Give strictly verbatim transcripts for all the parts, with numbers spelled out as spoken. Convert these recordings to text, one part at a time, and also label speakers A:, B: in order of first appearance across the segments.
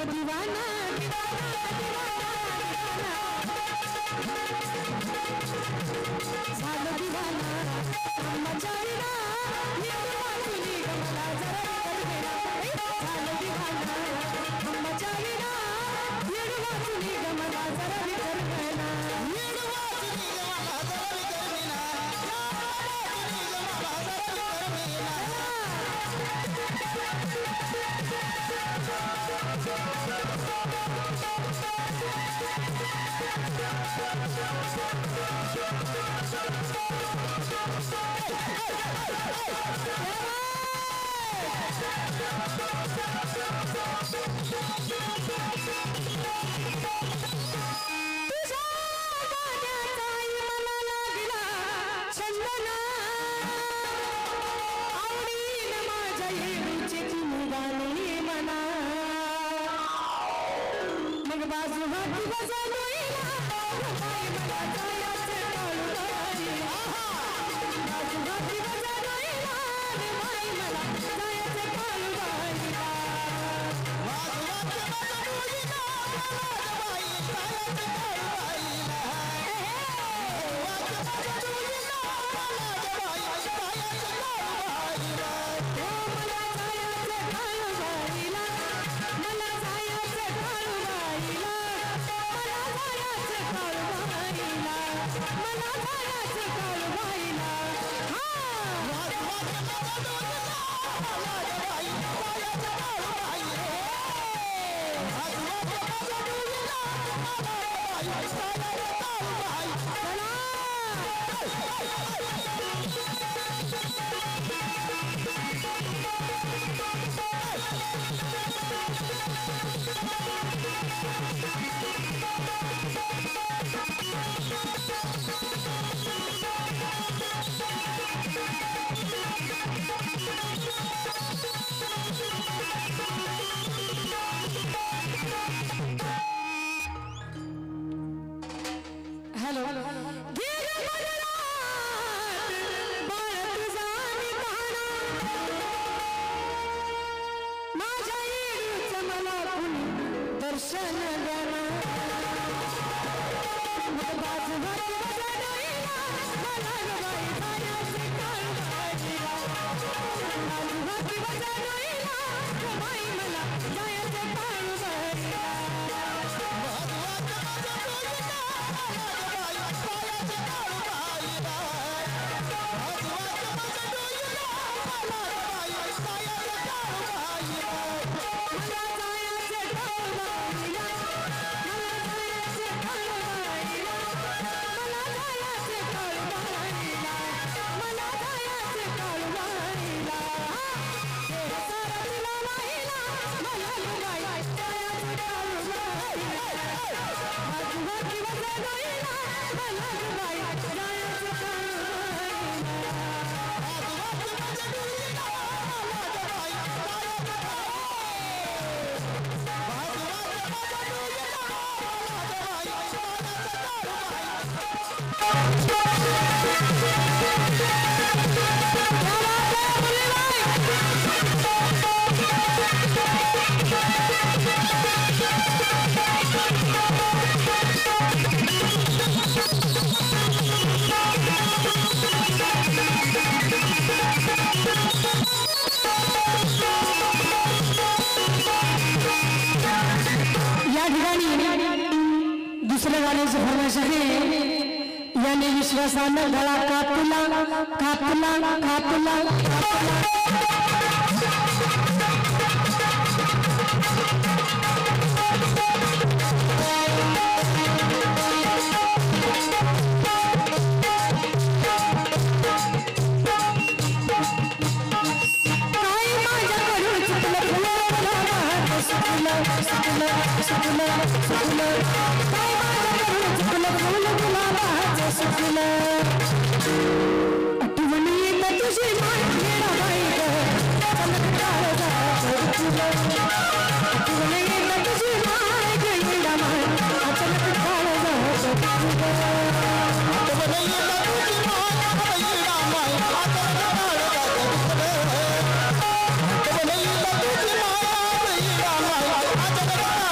A: दीवाना दीवाना झालो दीवाना मजा येईना तुली गमला जरा झालो दीवाना मजा येईना येडवा तुली गमला जरा विकर गना येडवा तुली गमला जरा विकर गना
B: याने विश्वासानं गळा कापला कापला कापला
A: I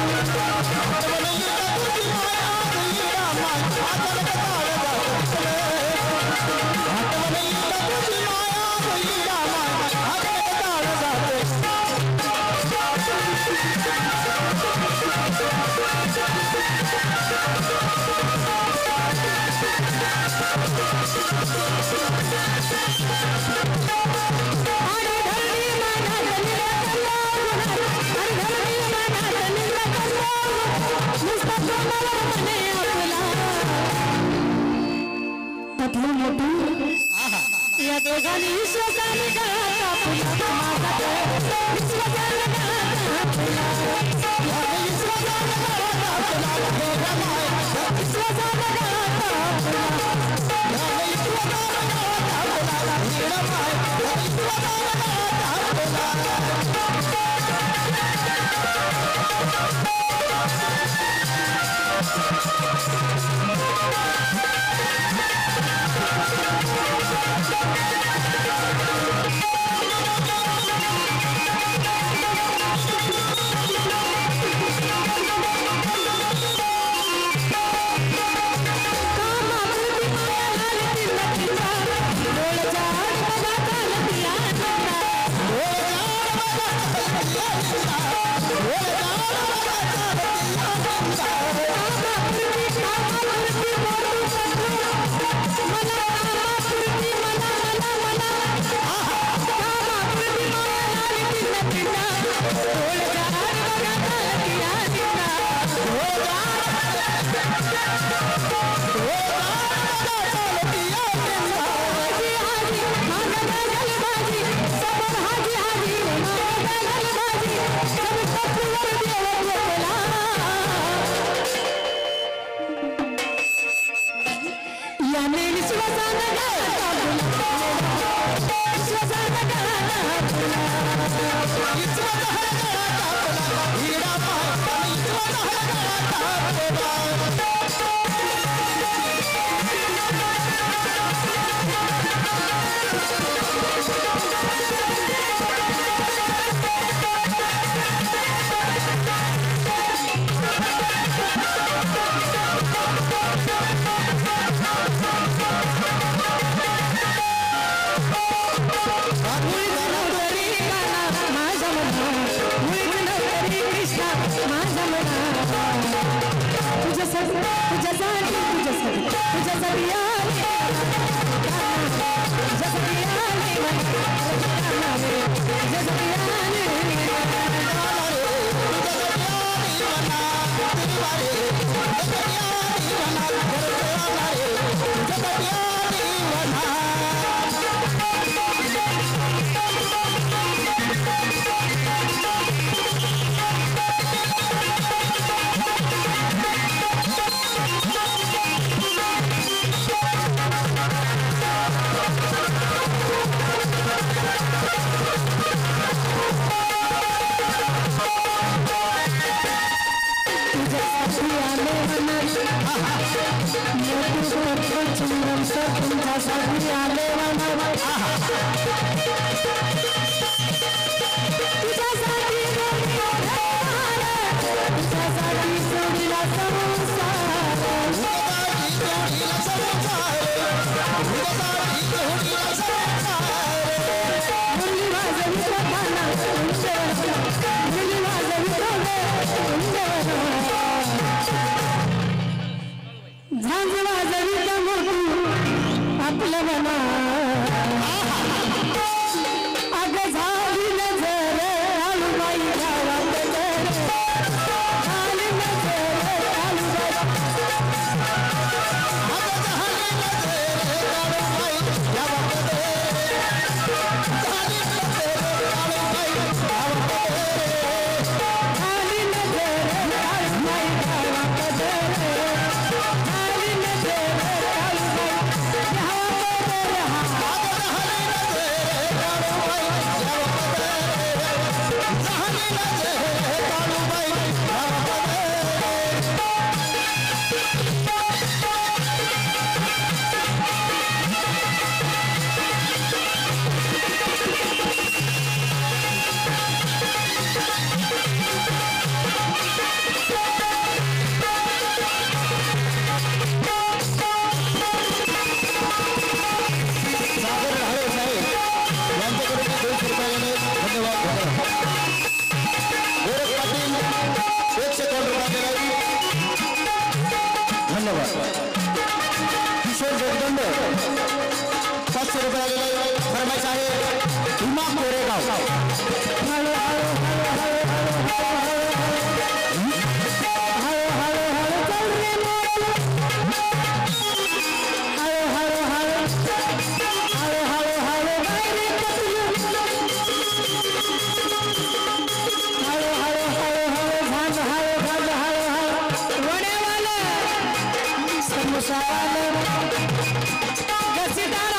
A: या दोघांनी विश्वासाने गाता पुन्हा माझा विश्वासाने गाता पुन्हा विश्वासाने गाता पुन्हा विश्वासाने गाता पुन्हा विश्वासाने
B: आपलं मना अग
C: रुपये धन्यवाद गोरख पाटील एकशे दोन रुपये धन्यवाद किशोर जगदंड पाचशे रुपये आलेले फरमाईश आहे भीमा कोरेगाव
B: हळू हळू हळू हळू हळू हळू चल रे हळू हळू हळू हळू हळू हळू रे कतलू हळू हळू हळू हळू झांज हळू झांज हळू हळू वडेवाला समोसावाला गसीदार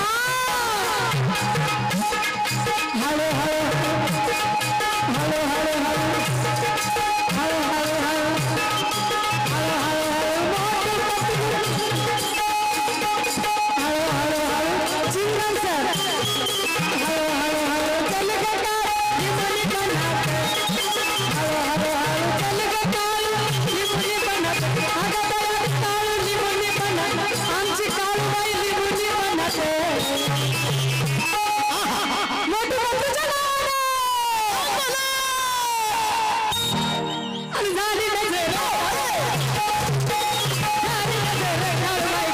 B: हळू हळू हळू हळू हळू हळू हळू हळू हळू हळू हळू हळू चिंगम सर हळू हळू हळू चल गटा लिमुनी बनत हळू हळू हळू चल गटा लिमुनी बनत अगं बया काळू लिमुनी बनत आमची काळूबाई लिमुनी बनत मोठू मोठू चला आणि झाली नजर झाली नजर काळूबाई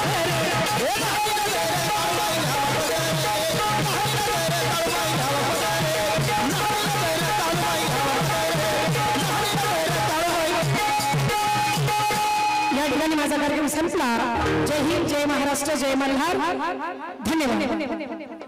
B: या ठिकाणी माझा कार्यक्रम संपला. जय हिंद, जय महाराष्ट्र, जय मल्हार. धन्यवाद.